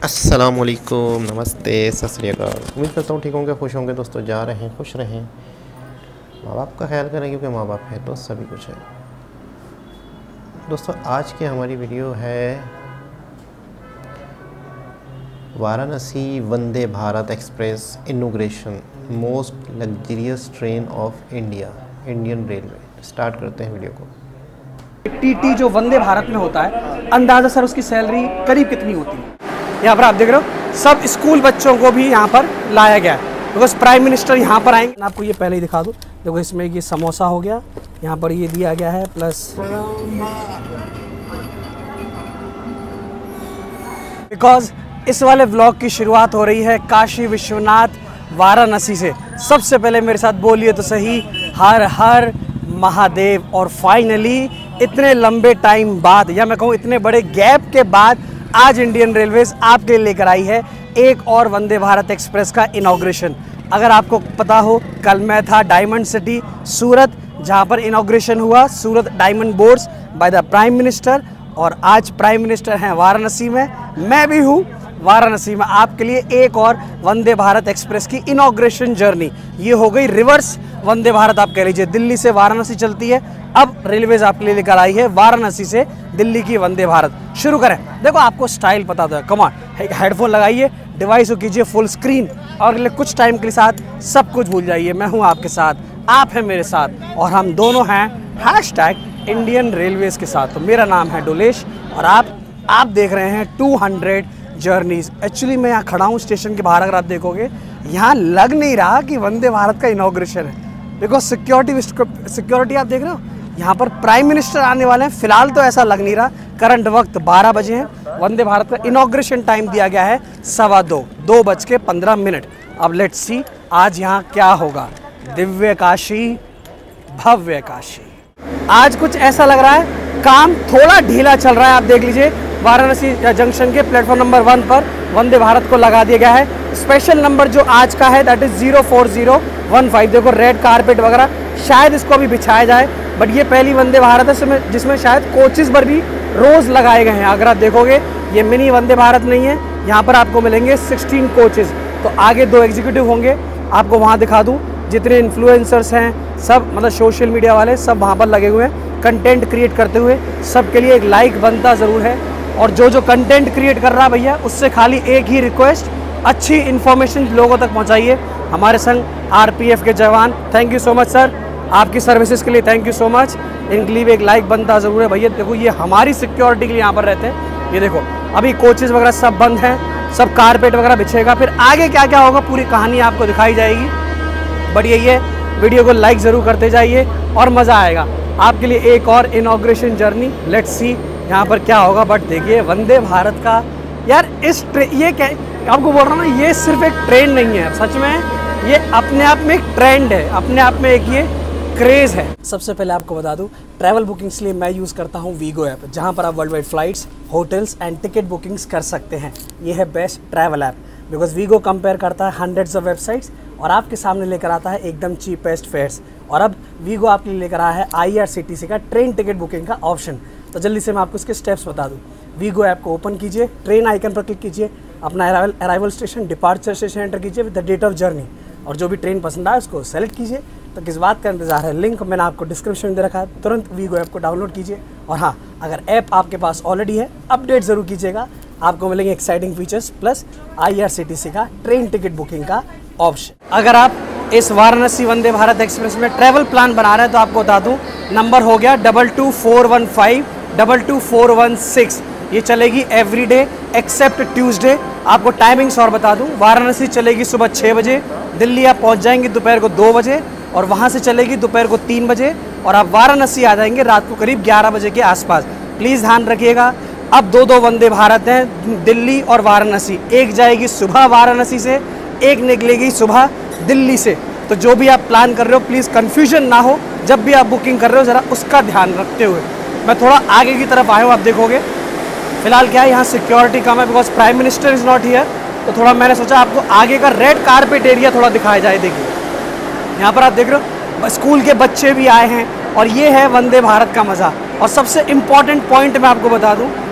अस्सलामुअलैकुम, नमस्ते, सत श्री अकाल। उम्मीद करता हूँ ठीक होंगे, खुश होंगे दोस्तों। जा रहे हैं, खुश रहें, माँ बाप का ख्याल करें, क्योंकि माँ बाप है तो सभी कुछ है। दोस्तों आज की हमारी वीडियो है Varanasi Vande Bharat express inauguration, most luxurious train of India, Indian railway. Start करते हैं वीडियो को। टीटी जो वंदे भारत में होता है, अंदाज़ा सर उसकी सैलरी करीब कितनी होती है? यहाँ पर आप देख रहे हो सब स्कूल बच्चों को भी यहाँ पर लाया गया है, बिकॉज प्राइम मिनिस्टर यहाँ पर आएंगे। आपको ये पहले ही दिखा दूँ, देखो इसमें ये समोसा हो गया, यहाँ पर ये दिया गया है, प्लस बिकॉज इस वाले व्लॉग की शुरुआत हो रही है काशी विश्वनाथ वाराणसी से। सबसे पहले मेरे साथ बोलिए तो सही, हर हर महादेव। और फाइनली इतने लंबे टाइम बाद, या मैं कहूँ इतने बड़े गैप के बाद, आज इंडियन रेलवेज आपके लिए लेकर आई है एक और वंदे भारत एक्सप्रेस का इनॉग्रेशन। अगर आपको पता हो, कल मैं था डायमंड सिटी सूरत, जहाँ पर इनॉग्रेशन हुआ Surat diamond boards by the prime minister, और आज प्राइम मिनिस्टर हैं वाराणसी में, मैं भी हूँ वाराणसी में आपके लिए एक और वंदे भारत एक्सप्रेस की इनॉग्रेशन जर्नी। ये हो गई रिवर्स वंदे भारत, आप कह लीजिए। दिल्ली से वाराणसी चलती है, अब रेलवेज आपके लिए लेकर आई है वाराणसी से दिल्ली की वंदे भारत। शुरू करें। देखो आपको स्टाइल पता था, कमाल। हेडफोन लगाइए, डिवाइस को कीजिए फुल स्क्रीन, और अगले कुछ टाइम के साथ सब कुछ भूल जाइए। मैं हूँ आपके साथ, आप हैं मेरे साथ, और हम दोनों हैं हैशटैग इंडियन रेलवेज के साथ। तो मेरा नाम है डोलेश, और आप देख रहे हैं 200 जर्नीज। एक्चुअली मैं यहाँ खड़ा हूँ स्टेशन के बाहर। अगर आप देखोगे यहाँ लग नहीं रहा कि वंदे भारत का इनॉग्रेशन है, बिकॉज सिक्योरिटी आप देख रहे हो, यहाँ पर प्राइम मिनिस्टर आने वाले हैं। फिलहाल तो ऐसा लग नहीं रहा। करंट वक्त 12 बजे हैं। वंदे भारत का इनॉग्रेशन टाइम दिया गया है 2:15। अब लेट्स सी आज यहाँ क्या होगा। दिव्य काशी, भव्य काशी। आज कुछ ऐसा लग रहा है काम थोड़ा ढीला चल रहा है। आप देख लीजिए वाराणसी जंक्शन के प्लेटफॉर्म नंबर 1 पर वंदे भारत को लगा दिया गया है। स्पेशल नंबर जो आज का है दैट इज 04015। देखो रेड कारपेट वगैरह, शायद इसको अभी बिछाया जाए, बट ये पहली वंदे भारत है जिसमें शायद कोचेस पर भी रोज लगाए गए हैं। अगर आप देखोगे ये मिनी वंदे भारत नहीं है, यहाँ पर आपको मिलेंगे 16 कोचेस। तो आगे 2 एग्जीक्यूटिव होंगे, आपको वहाँ दिखा दूँ। जितने इन्फ्लुएंसर्स हैं सब, मतलब सोशल मीडिया वाले, सब वहाँ पर लगे हुए हैं कंटेंट क्रिएट करते हुए। सबके लिए एक लाइक बनता ज़रूर है, और जो कंटेंट क्रिएट कर रहा है भैया, उससे खाली एक ही रिक्वेस्ट, अच्छी इन्फॉर्मेशन लोगों तक पहुँचाइए। हमारे संग आरपीएफ के जवान, thank you so much sir, आपकी सर्विसेज के लिए थैंक यू सो मच। इनके लिए भी एक लाइक बनता ज़रूर है भैया। देखो ये हमारी सिक्योरिटी के लिए यहाँ पर रहते हैं। ये देखो अभी कोचेज़ वगैरह सब बंद हैं, सब कारपेट वगैरह बिछेगा। फिर आगे क्या क्या होगा पूरी कहानी आपको दिखाई जाएगी। बट यही है, वीडियो को लाइक ज़रूर करते जाइए और मज़ा आएगा। आपके लिए एक और इनॉग्रेशन जर्नी, लेट्स सी यहाँ पर क्या होगा। बट देखिए वंदे भारत का यार, ये क्या आपको बोल रहा हूँ ना, ये सिर्फ एक ट्रेन नहीं है, सच में ये अपने आप में एक ट्रेंड है, अपने आप में एक ये क्रेज़ है। सबसे पहले आपको बता दूं, ट्रैवल बुकिंग्स के लिए मैं यूज़ करता हूं वीगो ऐप, जहां पर आप world wide flights, hotels and ticket bookings कर सकते हैं। ये है best travel app, because Wego compare करता है हंड्रेड्स ऑफ वेबसाइट्स और आपके सामने लेकर आता है एकदम चीपेस्ट फेयर्स। और अब वीगो आपके लिए लेकर आया है IRCTC का ट्रेन टिकट बुकिंग का ऑप्शन। तो जल्दी से मैं आपको इसके स्टेप्स बता दूँ। वीगो ऐप को ओपन कीजिए, ट्रेन आइकन पर क्लिक कीजिए, अपना arrival station, departure station enter कीजिए with the date of journey, और जो भी ट्रेन पसंद आए उसको सेलेक्ट कीजिए। तो किस बात का इंतजार है, लिंक मैंने आपको डिस्क्रिप्शन में दे रखा है, तुरंत वीगो ऐप को डाउनलोड कीजिए। और हाँ, अगर ऐप आपके पास ऑलरेडी है, अपडेट ज़रूर कीजिएगा, आपको मिलेंगे एक्साइटिंग फीचर्स प्लस IRCTC का ट्रेन टिकट बुकिंग का ऑप्शन। अगर आप इस वाराणसी वंदे भारत एक्सप्रेस में ट्रैवल प्लान बना रहे हैं तो आपको बता दूँ, नंबर हो गया 22415 22416। ये चलेगी एवरीडे एक्सेप्ट ट्यूसडे। आपको टाइमिंग्स और बता दूं, वाराणसी चलेगी सुबह 6 बजे, दिल्ली आप पहुंच जाएंगे दोपहर को 2 बजे, और वहां से चलेगी दोपहर को 3 बजे, और आप वाराणसी आ जाएंगे रात को करीब 11 बजे के आसपास। प्लीज़ ध्यान रखिएगा, अब 2 वंदे भारत हैं, दिल्ली और वाराणसी। एक जाएगी सुबह वाराणसी से, एक निकलेगी सुबह दिल्ली से। तो जो भी आप प्लान कर रहे हो, प्लीज़ कन्फ्यूजन ना हो जब भी आप बुकिंग कर रहे हो, ज़रा उसका ध्यान रखते हुए। मैं थोड़ा आगे की तरफ आया हूँ, आप देखोगे फिलहाल क्या है, यहाँ सिक्योरिटी कम है because prime minister is not here. तो थोड़ा मैंने सोचा आपको आगे का रेड कारपेट एरिया थोड़ा दिखाया जाए। देखिए यहाँ पर आप देख रहे हो स्कूल के बच्चे भी आए हैं, और ये है वंदे भारत का मज़ा। और सबसे इम्पॉर्टेंट पॉइंट मैं आपको बता दूं,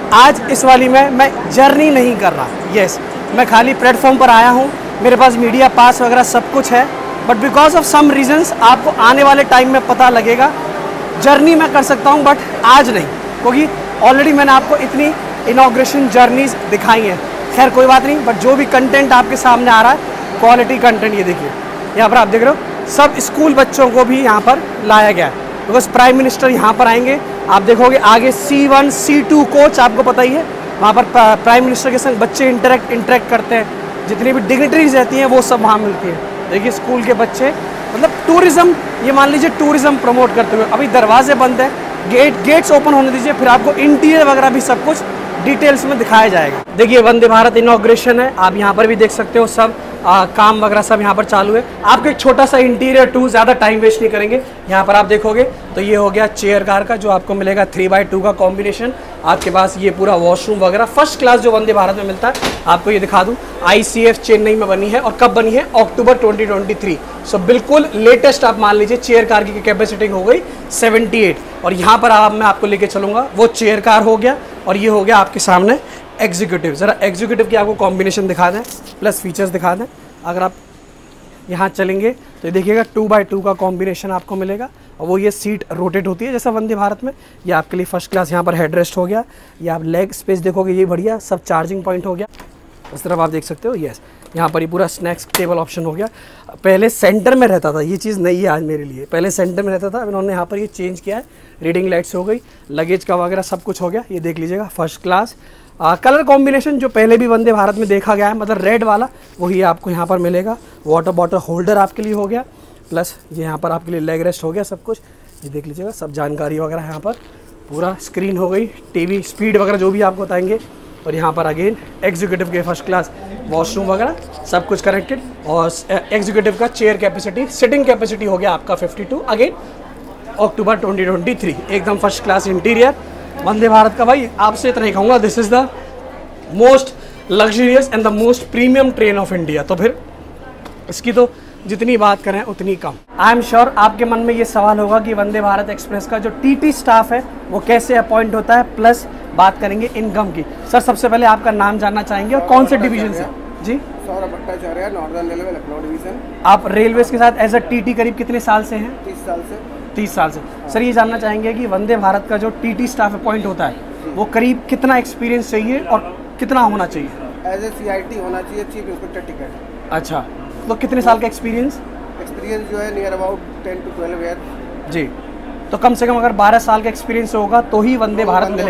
आज इस वाली में मैं जर्नी नहीं कर रहा, यस मैं खाली प्लेटफॉर्म पर आया हूँ, मेरे पास मीडिया पास वगैरह सब कुछ है, but because of some reasons आपको आने वाले टाइम में पता लगेगा। जर्नी मैं कर सकता हूँ बट आज नहीं, क्योंकि ऑलरेडी मैंने आपको इतनी इनॉग्रेशन जर्नीज दिखाई हैं। खैर कोई बात नहीं, बट जो भी कंटेंट आपके सामने आ रहा है क्वालिटी कंटेंट, ये देखिए यहाँ पर आप देख रहे हो सब स्कूल बच्चों को भी यहाँ पर लाया गया है, बिकॉज प्राइम मिनिस्टर यहाँ पर आएंगे। आप देखोगे आगे C1 C2 कोच, आपको पता ही है, वहाँ पर प्राइम मिनिस्टर के संग बच्चे इंटरेक्ट करते हैं, जितनी भी डिग्निटरीज रहती हैं वो सब वहाँ मिलती हैं। देखिए स्कूल के बच्चे, मतलब टूरिज़्म, ये मान लीजिए टूरिज़्म प्रमोट करते हुए। अभी दरवाजे बंद है, गेट्स ओपन होने दीजिए, फिर आपको इंटीरियर वगैरह भी सब कुछ डिटेल्स में दिखाया जाएगा। देखिए वंदे भारत इनॉग्रेशन है, आप यहाँ पर भी देख सकते हो, सब काम वगैरह सब यहाँ पर चालू है। आपको एक छोटा सा इंटीरियर टूर, ज़्यादा टाइम वेस्ट नहीं करेंगे। यहाँ पर आप देखोगे तो ये हो गया चेयर कार का, जो आपको मिलेगा 3x2 का कॉम्बिनेशन। आपके पास ये पूरा वॉशरूम वगैरह फर्स्ट क्लास जो वंदे भारत में मिलता है। आपको ये दिखा दूँ, ICF चेन्नई में बनी है, और कब बनी है, अक्टूबर 2023। सो बिल्कुल लेटेस्ट आप मान लीजिए। चेयर कार की कैपेसिटी हो गई 78, और यहाँ पर मैं आपको लेके चलूँगा, वो चेयर कार हो गया, और ये हो गया आपके सामने एग्जीक्यूटिव। ज़रा एग्जीक्यूटिव की आपको कॉम्बिनेशन दिखा दें, प्लस फीचर्स दिखा दें। अगर आप यहाँ चलेंगे तो देखिएगा 2x2 का कॉम्बिनेशन आपको मिलेगा, और वो ये सीट रोटेट होती है जैसा वंदे भारत में। ये आपके लिए फर्स्ट क्लास, यहाँ पर हेडरेस्ट हो गया, ये आप लेग स्पेस देखोगे, ये बढ़िया सब चार्जिंग पॉइंट हो गया। इस तरफ आप देख सकते हो, यस यहाँ पर ये पूरा स्नैक्स टेबल ऑप्शन हो गया। पहले सेंटर में रहता था, ये चीज़ नई है आज मेरे लिए, पहले सेंटर में रहता था, अब इन्होंने यहाँ पर ये चेंज किया है। रीडिंग लाइट्स हो गई, लगेज का वगैरह सब कुछ हो गया, ये देख लीजिएगा फर्स्ट क्लास। कलर कॉम्बिनेशन जो पहले भी वंदे भारत में देखा गया है, मतलब रेड वाला, वही आपको यहाँ पर मिलेगा। वाटर बॉटल होल्डर आपके लिए हो गया, प्लस ये यहाँ पर आपके लिए लेग रेस्ट हो गया सब कुछ, ये देख लीजिएगा सब जानकारी वगैरह यहाँ पर पूरा स्क्रीन हो गई, टीवी स्पीड वगैरह जो भी आपको बताएंगे। और यहाँ पर अगेन एग्जीक्यूटिव के फर्स्ट क्लास वॉशरूम वगैरह सब कुछ कनेक्टेड, और एग्जीक्यूटिव का चेयर कैपेसिटी, सिटिंग कैपेसिटी हो गया आपका 52, अगेन अक्टूबर 2023। एकदम first class interior Vande Bharat का। भाई आपसे इतना ही कहूँगा, this is the most luxurious and the most premium train of India. तो फिर इसकी तो जितनी बात करें उतनी कम। आई एम श्योर आपके मन में ये सवाल होगा कि वंदे भारत एक्सप्रेस का जो TT स्टाफ है वो कैसे अपॉइंट होता है, प्लस बात करेंगे इनकम की। सर सबसे पहले आपका नाम जानना चाहेंगे और कौन से डिवीजन से? जी Saurabh Bhattacharya, northern railway, Lucknow division. आप रेलवेज के साथ एज अ TT करीब कितने साल से हैं? 30 साल से। 30 साल से। सर ये जानना चाहेंगे कि वंदे भारत का जो TT स्टाफ अपॉइंट होता है वो करीब कितना एक्सपीरियंस चाहिए और कितना होना चाहिए? एज ए CIT होना चाहिए, चीफ इंस्पेक्टर टिकट। अच्छा, तो कितने साल का एक्सपीरियंस? एक्सपीरियंस जो है नियर अबाउट 10 to 12 ईयर। जी, तो कम से कम अगर 12 साल का एक्सपीरियंस होगा तो ही वंदे भारत मिलेगी,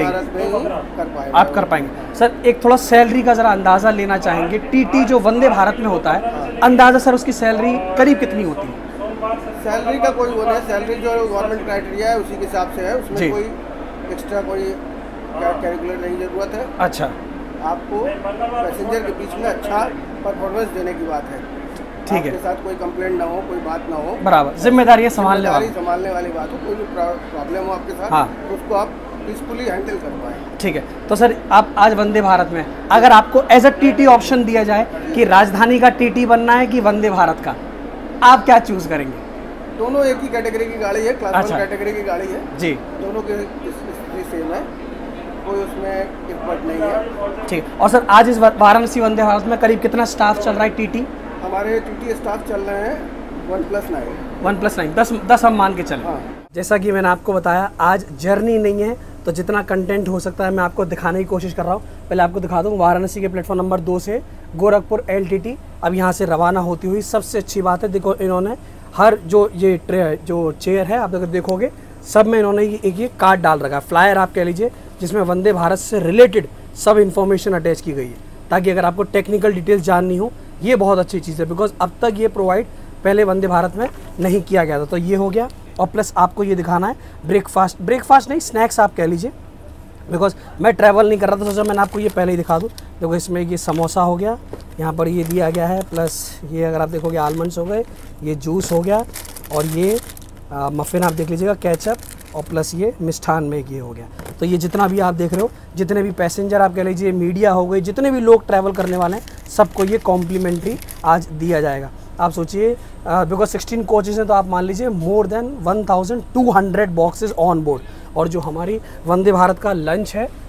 आप कर पाएंगे। सर एक थोड़ा सैलरी का ज़रा अंदाज़ा लेना चाहेंगे, TT जो वंदे भारत में होता है, अंदाज़ा सर उसकी सैलरी करीब कितनी होती है? सैलरी का कोई वो नहीं, सैलरी जो गवर्नमेंट क्राइटेरिया है उसी के हिसाब से है, उसमें कोई एक्स्ट्रा कोई कैलकुलेट नहीं ज़रूरत है। अच्छा, आपको पैसेंजर के बीच में अच्छा परफॉर्मेंस देने की बात है, ठीक है, के साथ कोई कंप्लेंट ना हो, कोई बात ना हो, बराबर जिम्मेदारी संभालने वाली बात हो, कोई भी प्रॉब्लम हो आपके साथ, हाँ, तो उसको आप पीसफुली हैंडल कर पाए। ठीक है। तो सर आप आज वंदे भारत में अगर आपको एज अ TT ऑप्शन दिया जाए कि राजधानी का TT बनना है कि वंदे भारत का, आप क्या चूज करेंगे? दोनों एक ही कैटेगरी की गाड़ी है, क्लास 1 कैटेगरी की गाड़ी है जी, दोनों के सेम है, कोई उसमें इम्पोर्ट नहीं है। ठीक। और सर आज इस वाराणसी वंदे भारत में करीब कितना स्टाफ चल रहा है TT? हमारे TT स्टाफ चल रहे हैं 1+9। 1+9, 10 हम मान के चलें। हाँ। जैसा कि मैंने आपको बताया आज जर्नी नहीं है, तो जितना कंटेंट हो सकता है मैं आपको दिखाने की कोशिश कर रहा हूँ। पहले आपको दिखा दूँ, वाराणसी के प्लेटफॉर्म नंबर 2 से गोरखपुर LTT अब यहाँ से रवाना होती हुई। सबसे अच्छी बात है, देखो इन्होंने हर जो ये जो चेयर है आप अगर देखोगे सब में इन्होंने एक ये कार्ड डाल रखा है, फ्लायर आप कह लीजिए, जिसमें वंदे भारत से रिलेटेड सब इन्फॉर्मेशन अटैच की गई है, ताकि अगर आपको टेक्निकल डिटेल्स जाननी हो। ये बहुत अच्छी चीज़ है, बिकॉज अब तक ये प्रोवाइड पहले वंदे भारत में नहीं किया गया था। तो ये हो गया, और प्लस आपको ये दिखाना है ब्रेकफास्ट नहीं, स्नैक्स आप कह लीजिए, बिकॉज मैं ट्रैवल नहीं कर रहा था, सोचा मैंने आपको ये पहले ही दिखा दूँ। देखो इसमें ये समोसा हो गया, यहाँ पर ये दिया गया है, प्लस ये अगर आप देखोगे आलमंड्स हो गए, ये जूस हो गया, और ये मफ़िन आप देख लीजिएगा, केचप, और प्लस ये मिष्ठान में ये हो गया। तो ये जितना भी आप देख रहे हो, जितने भी पैसेंजर आप कह लीजिए, मीडिया हो गई, जितने भी लोग ट्रैवल करने वाले हैं, सबको ये कॉम्प्लीमेंट्री आज दिया जाएगा। आप सोचिए, बिकॉज 16 कोचेज़ हैं, तो आप मान लीजिए more than 1200 boxes on board. और जो हमारी वंदे भारत का लंच है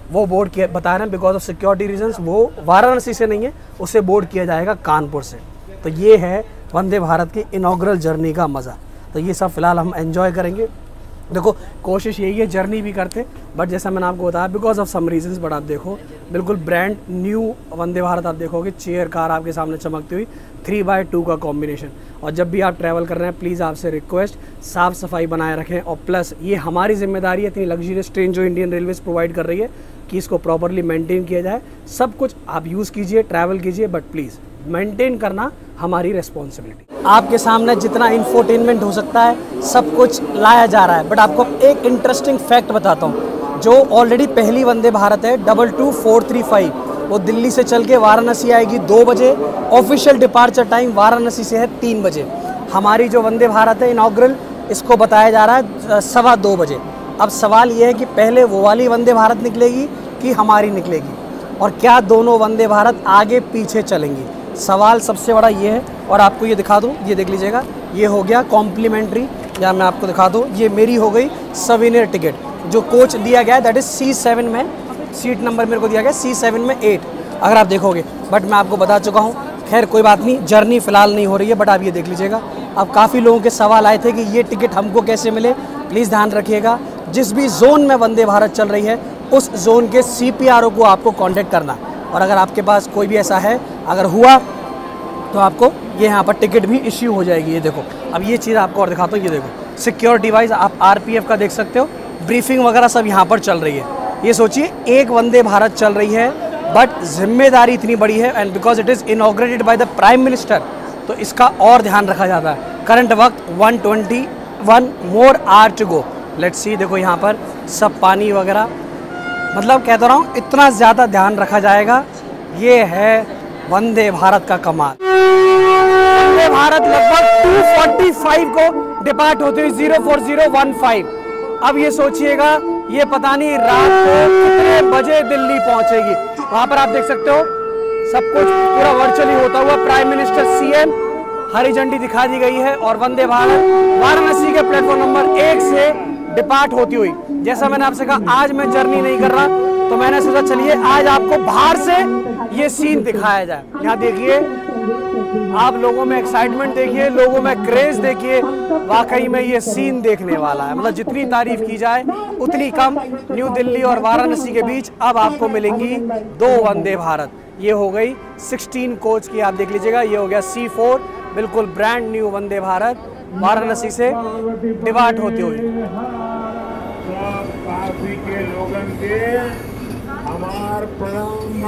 वो बोर्ड किया बताया ना, बिकॉज ऑफ सिक्योरिटी रीजंस वो वाराणसी से नहीं है, उसे बोर्ड किया जाएगा कानपुर से। तो ये है वंदे भारत की इनॉग्रल जर्नी का मज़ा। तो ये सब फिलहाल हम एंजॉय करेंगे। देखो कोशिश यही है जर्नी भी करते, बट जैसा मैंने आपको बताया because of some reasons, but आप देखो बिल्कुल ब्रांड न्यू वंदे भारत आप देखोगे, चेयर कार आपके सामने चमकती हुई 3x2 का कॉम्बिनेशन। और जब भी आप ट्रैवल कर रहे हैं प्लीज़ आपसे रिक्वेस्ट साफ़ सफाई बनाए रखें, और प्लस ये हमारी जिम्मेदारी है इतनी लग्जरियस ट्रेन जो इंडियन रेलवेज प्रोवाइड कर रही है कि इसको प्रॉपरली मेंटेन किया जाए। सब कुछ आप यूज़ कीजिए, ट्रैवल कीजिए, बट प्लीज़ मेंटेन करना हमारी रिस्पॉन्सिबिलिटी। आपके सामने जितना इंफोटेनमेंट हो सकता है सब कुछ लाया जा रहा है, बट आपको एक इंटरेस्टिंग फैक्ट बताता हूँ। जो ऑलरेडी पहली वंदे भारत है 22435, वो दिल्ली से चल के वाराणसी आएगी 2 बजे। ऑफिशियल डिपार्चर टाइम वाराणसी से है 3 बजे। हमारी जो वंदे भारत है इनॉग्रल, इसको बताया जा रहा है 2:15 बजे। अब सवाल ये है कि पहले वो वाली वंदे भारत निकलेगी कि हमारी निकलेगी, और क्या दोनों वंदे भारत आगे पीछे चलेंगी, सवाल सबसे बड़ा ये है। और आपको ये दिखा दूँ, ये देख लीजिएगा, ये हो गया कॉम्प्लीमेंट्री, या मैं आपको दिखा दूँ ये मेरी हो गई सवीनियर टिकट। जो कोच दिया गया है दैट इज़ C7 में, सीट नंबर मेरे को दिया गया C7 में 8 अगर आप देखोगे, बट मैं आपको बता चुका हूँ। खैर कोई बात नहीं, जर्नी फ़िलहाल नहीं हो रही है, बट आप ये देख लीजिएगा। अब काफ़ी लोगों के सवाल आए थे कि ये टिकट हमको कैसे मिले। प्लीज़ ध्यान रखिएगा, जिस भी जोन में वंदे भारत चल रही है उस जोन के CPRO को आपको कॉन्टेक्ट करना, और अगर आपके पास कोई भी ऐसा है, अगर हुआ तो आपको ये यहाँ पर टिकट भी इश्यू हो जाएगी। ये देखो, अब ये चीज़ आपको और दिखाता हूँ। ये देखो सिक्योरिटी वाइज आप RPF का देख सकते हो, ब्रीफिंग वगैरह सब यहाँ पर चल रही है। ये सोचिए एक वंदे भारत चल रही है, बट जिम्मेदारी इतनी बड़ी है, and because it is inaugurated by the prime minister, तो इसका और ध्यान रखा जाता है। करंट वक्त 121 more are to go. Let's see, देखो यहाँ पर सब पानी वगैरह, मतलब कहता रहा हूँ इतना ज़्यादा ध्यान रखा जाएगा। ये है वंदे भारत का कमाल। वंदे भारत लगभग 245 को डिपार्ट होते हुए 04015। अब ये सोचिएगा, ये पता नहीं रात को कितने बजे दिल्ली पहुंचेगी। वहां पर आप देख सकते हो सब कुछ पूरा वर्चुअली होता हुआ, प्राइम मिनिस्टर CM, हरी झंडी दिखा दी गई है, और वंदे भारत वाराणसी के प्लेटफॉर्म नंबर 1 से डिपार्ट होती हुई। जैसा मैंने आपसे कहा आज मैं जर्नी नहीं कर रहा, तो मैंने सोचा चलिए आज आपको बाहर से ये सीन दिखाया जाए। यहाँ देखिए, आप लोगों में एक्साइटमेंट देखिए, लोगों में क्रेज देखिए, वाकई में ये सीन देखने वाला है। मतलब जितनी तारीफ की जाए उतनी कम। न्यू दिल्ली और वाराणसी के बीच अब आपको मिलेंगी 2 वंदे भारत। ये हो गई 16 कोच की, आप देख लीजिएगा। ये हो गया C4, बिल्कुल ब्रांड न्यू वंदे भारत वाराणसी से डिपार्ट होती हुई। काशी के लोगन के हमार प्रणाम।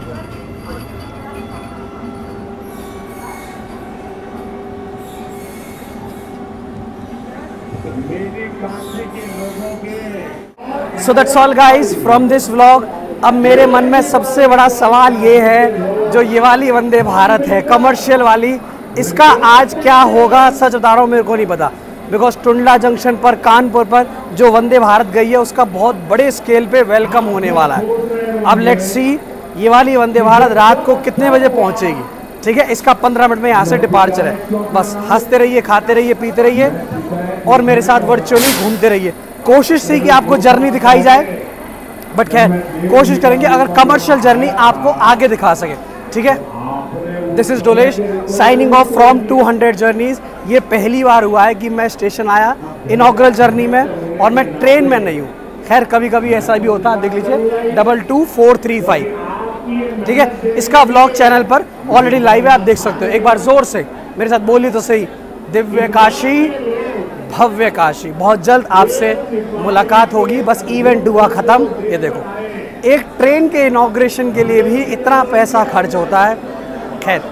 So that's all guys from this vlog. अब मेरे मन में सबसे बड़ा सवाल ये है, जो ये वाली वंदे भारत है कमर्शियल वाली, इसका आज क्या होगा? सच बता रहा हूँ, मेरे को नहीं पता, बिकॉज टुंडला जंक्शन पर कानपुर पर जो वंदे भारत गई है उसका बहुत बड़े स्केल पे वेलकम होने वाला है। अब लेट्स सी ये वाली वंदे भारत रात को कितने बजे पहुँचेगी। ठीक है, इसका 15 मिनट में यहाँ से डिपार्चर है। बस हंसते रहिए, खाते रहिए, पीते रहिए, और मेरे साथ वर्चुअली घूमते रहिए। कोशिश थी कि आपको जर्नी दिखाई जाए, बट खैर कोशिश करेंगे अगर कमर्शियल जर्नी आपको आगे दिखा सके। ठीक है, this is Dolesh signing off from 200 journeys. ये पहली बार हुआ है कि मैं स्टेशन आया इनॉग्रल जर्नी में, और मैं ट्रेन में नहीं हूँ। खैर कभी कभी ऐसा भी होता है, देख लीजिए 22435। ठीक है, इसका व्लॉग चैनल पर ऑलरेडी लाइव है, आप देख सकते हो। एक बार जोर से मेरे साथ बोलिए तो सही, दिव्य काशी भव्य काशी। बहुत जल्द आपसे मुलाकात होगी, बस इवेंट हुआ ख़त्म। ये देखो, एक ट्रेन के इनॉग्रेशन के लिए भी इतना पैसा खर्च होता है। खैर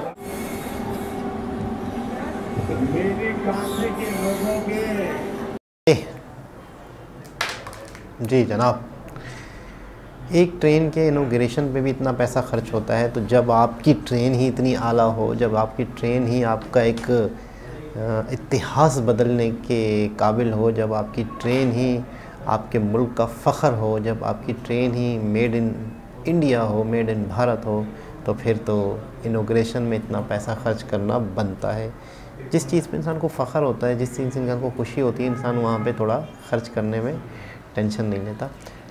जी जनाब, एक ट्रेन के इनॉग्रेशन पे भी इतना पैसा खर्च होता है, तो जब आपकी ट्रेन ही इतनी आला हो, जब आपकी ट्रेन ही आपका एक इतिहास बदलने के काबिल हो, जब आपकी ट्रेन ही आपके मुल्क का फ़ख्र हो, जब आपकी ट्रेन ही मेड इन इंडिया हो, मेड इन भारत हो, तो फिर तो इनॉग्रेशन में इतना पैसा खर्च करना बनता है। जिस चीज़ पे इंसान को फ़ख्र होता है, जिस चीज़ से इंसान को खुशी होती है, इंसान वहाँ पे थोड़ा खर्च करने में टेंशन नहीं लेता। तो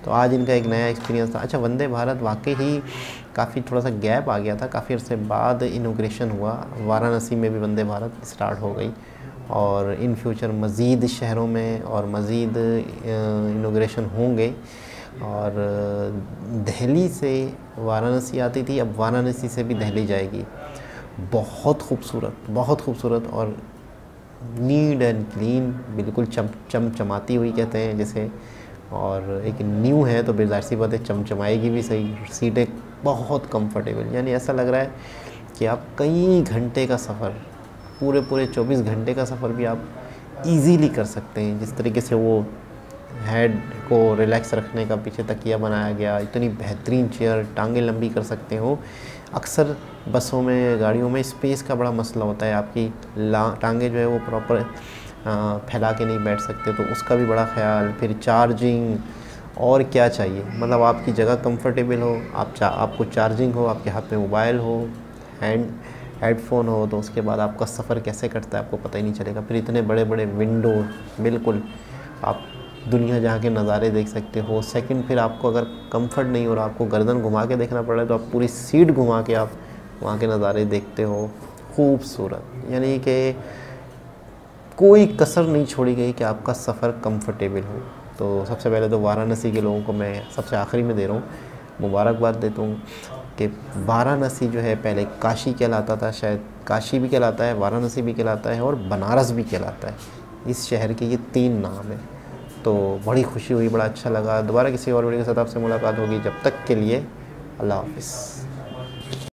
तो आज इनका एक नया एक्सपीरियंस था। अच्छा, वंदे भारत वाकई ही काफ़ी थोड़ा सा गैप आ गया था, काफ़ी अर्से बाद इनोग्रेशन हुआ, वाराणसी में भी वंदे भारत स्टार्ट हो गई और इन फ्यूचर मज़ीद शहरों में और मज़ीद इनोग्रेशन होंगे। और दिल्ली से वाराणसी आती थी, अब वाराणसी से भी दिल्ली जाएगी। बहुत खूबसूरत और नीट एंड क्लीन, बिल्कुल चमचमाती हुई कहते हैं जैसे, और एक न्यू है तो बेजार सी बात है चमचमाएगी भी सही। सीटें बहुत कंफर्टेबल, यानी ऐसा लग रहा है कि आप कई घंटे का सफ़र, पूरे 24 घंटे का सफ़र भी आप इजीली कर सकते हैं। जिस तरीके से वो हेड को रिलैक्स रखने का पीछे तकिया बनाया गया, इतनी बेहतरीन चेयर, टांगें लंबी कर सकते हो। अक्सर बसों में, गाड़ियों में स्पेस का बड़ा मसला होता है, आपकी टांगें जो है वो प्रॉपर फैला के नहीं बैठ सकते, तो उसका भी बड़ा ख्याल। फिर चार्जिंग, और क्या चाहिए, मतलब आपकी जगह कंफर्टेबल हो, आपको चार्जिंग हो, आपके हाथ में मोबाइल हो, हेडफोन हो, तो उसके बाद आपका सफ़र कैसे कटता है आपको पता ही नहीं चलेगा। फिर इतने बड़े विंडो, बिल्कुल आप दुनिया जहाँ के नज़ारे देख सकते हो। सेकंड, फिर आपको अगर कंफर्ट नहीं हो रहा, आपको गर्दन घुमा के देखना पड़ रहा है, तो आप पूरी सीट घुमा के आप वहाँ के नज़ारे देखते हो। खूबसूरत, यानी कि कोई कसर नहीं छोड़ी गई कि आपका सफ़र कंफर्टेबल हो। तो सबसे पहले तो वाराणसी के लोगों को मैं सबसे आखिरी में दे रहा हूँ, मुबारकबाद देता हूँ कि वाराणसी जो है पहले काशी कहलाता था, शायद काशी भी कहलाता है, वाराणसी भी कहलाता है और बनारस भी कहलाता है। इस शहर के ये 3 नाम हैं। तो बड़ी खुशी हुई, बड़ा अच्छा लगा। दोबारा किसी और वीडियो के साथ आपसे मुलाकात होगी, जब तक के लिए अल्लाह हाफ़िज़।